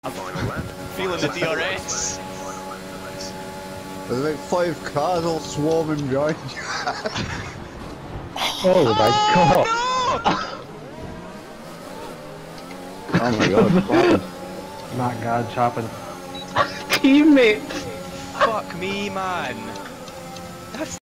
I'm feeling the DRS. There's like 5 cars all swarming behind you. Oh my god! Oh my god, wow. MattGadj happened. Teammates! Fuck me, man. That's